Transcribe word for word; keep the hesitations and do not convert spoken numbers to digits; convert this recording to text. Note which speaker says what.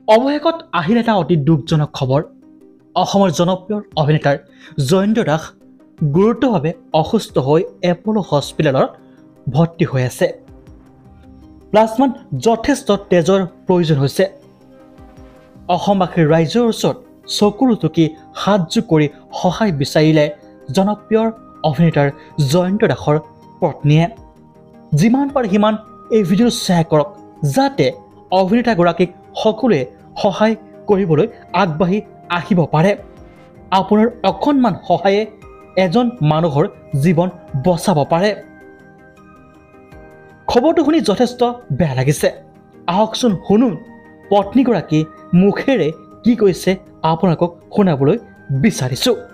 Speaker 1: অৱশেষত আহিল এটা অতি দুখজনক খবৰ অসমৰ জনপ্ৰিয় অভিনেতাৰ জয়ন্ত দাস গুৰুতৰভাৱে অসুস্থ হৈ এপলো হস্পিটেলত ভৰ্তি হৈ আছে প্লাজমাত যথেষ্ট তেজৰ প্ৰয়োজন হৈছে অসমবাসীৰ ৰাইজৰ ওচৰত চকুৰ টুকি হাতযোৰ কৰি সহায় বিচাৰিলে জনপ্ৰিয় অভিনেতাৰ জয়ন্ত দাসৰ পত্নীয়ে যিমান পাৰে সিমান এই ভিডিঅ' শ্বেয়াৰ কৰক যাতে অভিনেতাগৰাকীক সকলোৱে সহায় কৰিবলৈ আগবাঢ়ি আহিব পাৰে আপোনাৰ অকণমান সহায়ে এজন মানুহৰ জীৱন বচাব পাৰে খবৰটো শুনি যথেষ্ট বেয়া লাগিছে আহকচোন শুনো পত্নীগৰাকী মুখেৰে কি কৈছে আপোনালোকক শুনাবলৈ বিচাৰিছোঁ